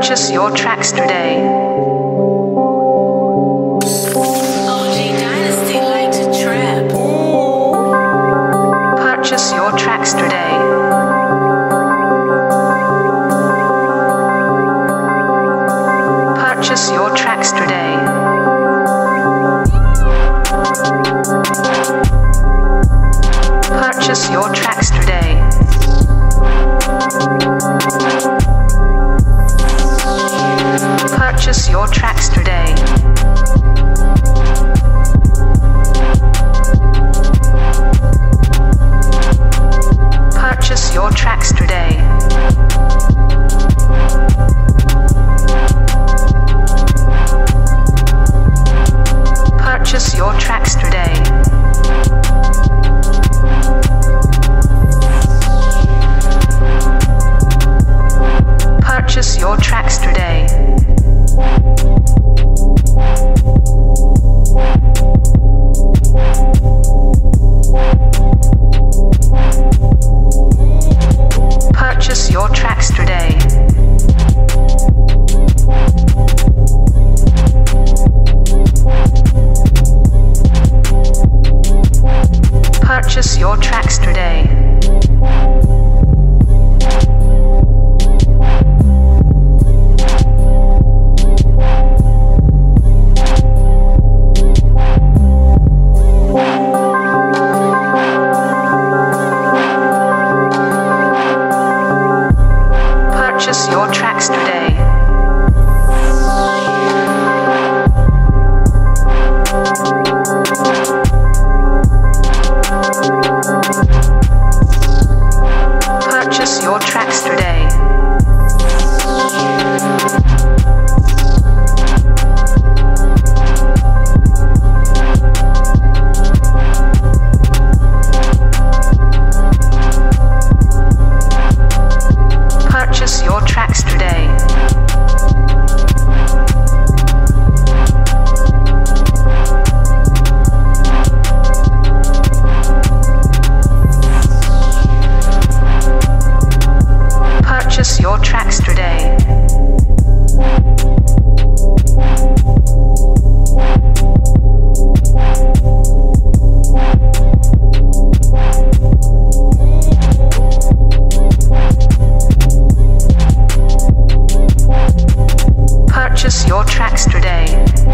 Purchase your tracks today. OG Dynasty like to trap. Purchase your tracks today. Purchase your tracks today. Purchase your tracks today. Purchase your tracks today. Purchase your tracks today. Purchase your tracks today. Purchase your tracks today. Purchase your tracks today. Purchase your tracks today. Purchase your tracks today. Purchase your tracks today. Purchase your tracks today. Purchase your tracks today. Purchase your tracks today.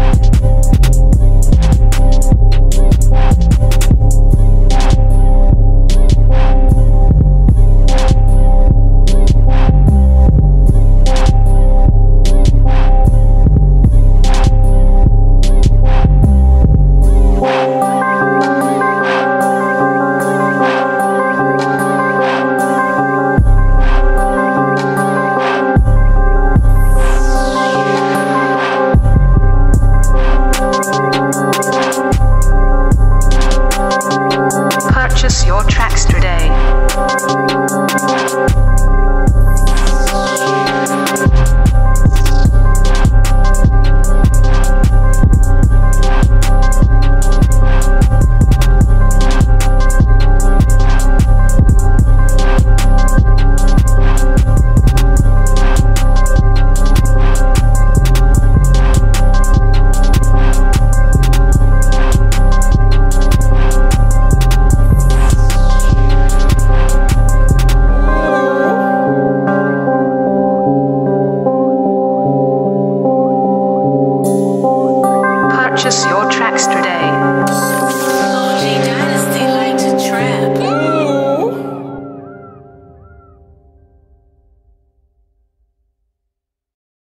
Purchase your tracks today. Purchase your tracks today.